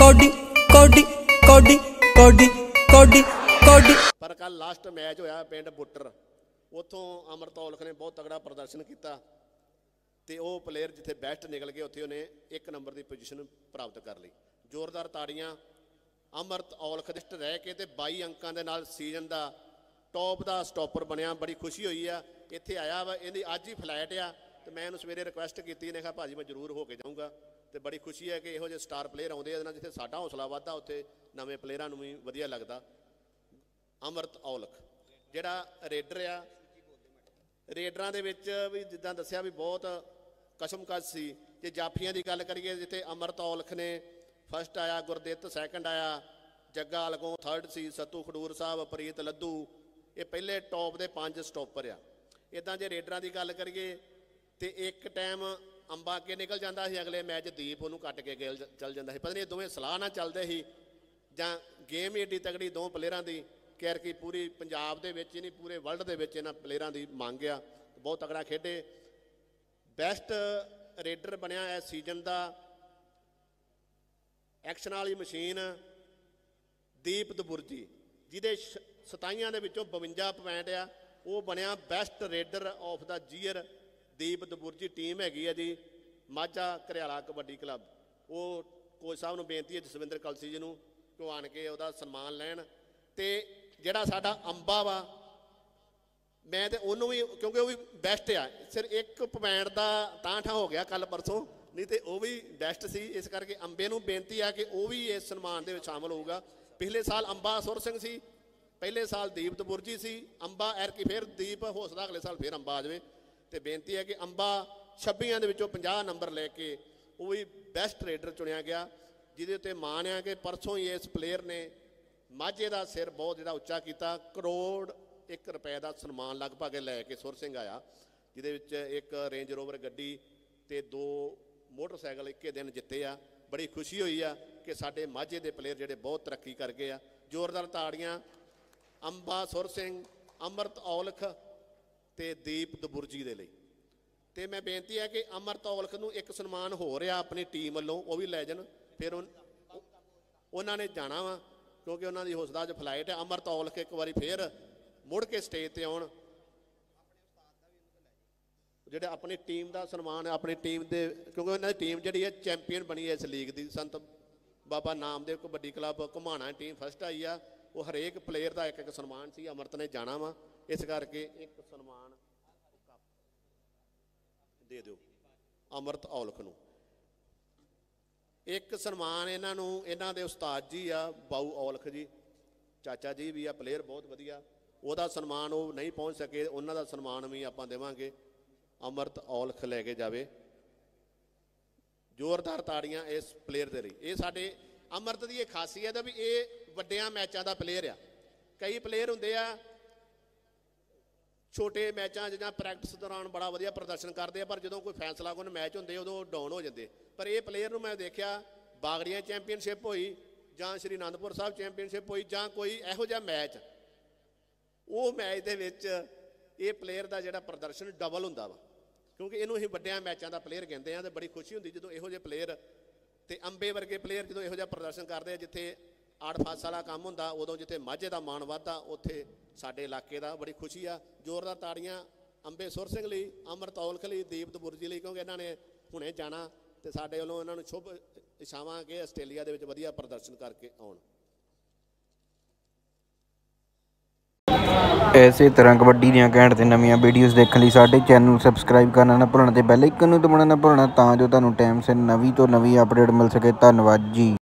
Cody ਕੋਡੀ ਕੋਡੀ ਕੋਡੀ ਕੋਡੀ ਕੋਡੀ। पर कल लास्ट मैच होया पिंड बुट्टर, उत्थों अमृत औलख ने बहुत तगड़ा प्रदर्शन किया तो वह प्लेयर जिथे बैस्ट निकल गए उत्थे उन्हें 1 नंबर की पोजीशन प्राप्त कर ली। जोरदार ताड़ियां। अमृत औलख लिस्ट रह के ते 22 अंकों के नाल सीजन का टॉप का स्टॉपर बनया, बड़ी खुशी हुई है। इत्थे आया वा, इहदी अज ही फ्लाइट आ तो मैं इहनूं सवेरे रिक्वेस्ट की, ने कहा भाजी मैं जरूर होके जाऊँगा। तो बड़ी खुशी है कि इहो जिहे स्टार प्लेयर आउंदे आ जिथे साडा हौसला वधदा उत्थे नवें प्लेयरां नूं भी वधिया लगदा। अमृत औलख जिहड़ा रेडर आ, रेडरां दे विच भी जिद्दां दस्सिया भी बहुत कशमकश सी। जे जाफियां की गल करिए जिथे अमृत औलख ने फस्ट आया, गुरदित्त सैकंड आया, जग्गा अलगों थर्ड सी, सत्तू खडूर साहब, प्रीत लद्दू ये पहले टॉप के 5 स्टॉपर आ। इदां जे रेडरां की गल करिए तो एक टाइम अंबा अगे निकल जाता है, अगले मैच दीप उन्होंने कट के गेल चल जाता है। पता नहीं दोवें सलाह ना चलते ही जां गेम ही एडी तगड़ी दो प्लेयरां की कैर की पूरी पंजाब दे विच नहीं पूरे वर्ल्ड दे विच इन्हां प्लेयरां की मांग आ। बहुत तगड़ा खेडे, बैस्ट रेडर बनया है सीजन का। एक्शन वाली मशीन दीप दबुरजी जिहदे 27 दे विचों 52 पॉइंट आ, वो बनया best raider of the year. Deep Daburji team हैगी है जी माझा घरियाला कबड्डी क्लब। वो कोच साहब नूं बेनती है जसविंदर कलसी जी नूं कि आण के उहदा सन्मान लैण। ते जिहड़ा साडा अंबा वा मैं तो उन्होंने भी क्योंकि वह भी बैस्ट आ, सिर्फ 1 पॉइंट का टाँठा हो गया कल परसों, नहीं तो वह भी बैस्ट सी। इस करके अंबे नूं बेनती है कि वह भी इस सन्मान दे विच शामिल होगा। पिछले साल अंबा सुर सिंह सी, पहले साल दीप दबुरजी सी। अंबा एरकी फिर दीप हो सकता अगले साल फिर अंबा आ जाए। तो बेनती है कि अंबा 26 के विचों 50 नंबर लैके वो भी बैस्ट रेडर चुनिया गया, जिहदे उत्ते माण है कि परसों ही इस प्लेयर ने माझे का सिर बहुत जिहड़ा उच्चा किया। करोड़ 1 रुपए का सन्मान लगभग लैके सुर सिंह आया, जिहदे विच 1 रेंज रोवर गड्डी ते 2 मोटरसाइकिल एक दिन जिते आ। बड़ी खुशी हुई है कि साडे माझे के प्लेयर जिहड़े बहुत तरक्की कर गए आ। जोरदार ताड़ियां अंबा, सुर सिंह, अमृत औलख ते दीप दबुरजी दे लई। ते मैं बेनती है कि अमृत औलख नूं एक सन्मान हो रहा अपनी टीम वालों, वो भी लै जाण। फिर उन्होंने जाना वा क्योंकि उन्होंने हौसला च फ्लाइट है। अमृत औलख एक बार फिर मुड़ के स्टेज पर आउण, जिहड़े अपनी टीम का सन्मान है अपनी टीम के, क्योंकि उन्होंने टीम जिहड़ी है चैंपीयन बनी है इस लीग की। Sant Baba Namdev kabaddi club Ghumana team first आई आ। वो हरेक प्लेयर का एक सन्मान सी। अमृत ने जाना वा, इस करके एक सन्मान दे दो अमृत औलख नूं। एक सन्मान इन्हां दे उस्ताद जी आ बाऊ औलख जी, चाचा जी भी आ, प्लेयर बहुत वधिया। ਉਹਦਾ सन्मान वो नहीं पहुँच सके, उन्हों का सन्मान भी आप देवांगे। अमृत औलख लैके जाए। जोरदार ताड़ियां इस प्लेयर के लिए। ये साडे अमृत की एक खासियत है भी ये वड्डियां मैचों का प्लेयर आ। कई प्लेयर होंदे आ छोटे मैचों जां प्रैक्टिस दौरान बड़ा वधिया प्रदर्शन करते हैं, पर जो कोई फैसला कुन मैच होंदे उदों डाउन हो जाते। पर ये प्लेयर नूं मैं देखा बागड़ियां चैंपीयनशिप हुई जां श्री आनंदपुर साहब चैंपीयनशिप हुई जां कोई इहो जिहा मैच, वो मैच दे विच ये प्लेयर का जिहड़ा प्रदर्शन डबल हुंदा वा, क्योंकि इनू ही वड्डियां मैचों का प्लेयर कहते हैं। तो बड़ी खुशी होंदी जो इहो जिहे प्लेयर ते अंबे वर्गे प्लेयर जो इहो जिहा प्रदर्शन करते हैं। जिथे आड़ फास वाला काम होंदा उदों जिथे माझे का मान वधदा उत्थे साडे इलाके का बड़ी खुशी आ। जोरदार ताड़ियां अंबे सुर सिंह लई, अमृत औलख लई, दीप दबुरजी लई, क्योंकि इन्होंने हुणे जाना तो साडे वल्लों इन्हां नूं शुभ इच्छावां कि आस्ट्रेलिया दे विच वधिया प्रदर्शन करके आउण। इसे तरह कबड्डी ਦੀਆਂ ਘੈਂਟ ਤੇ ਨਵੀਆਂ ਵੀਡੀਓਜ਼ ਦੇਖਣ ਲਈ ਸਾਡੇ ਚੈਨਲ ਨੂੰ ਸਬਸਕ੍ਰਾਈਬ ਕਰਨਾ ਨਾ ਭੁੱਲਣਾ ਤੇ ਬੈਲ ਆਈਕਨ ਨੂੰ ਦਬਾਉਣਾ ਨਾ ਭੁੱਲਣਾ, ਤਾਂ ਜੋ ਤੁਹਾਨੂੰ ਟਾਈਮ ਸਿਰ ਨਵੀਂ ਤੋਂ ਨਵੀਂ ਅਪਡੇਟ ਮਿਲ ਸਕੇ। ਧੰਨਵਾਦ ਜੀ।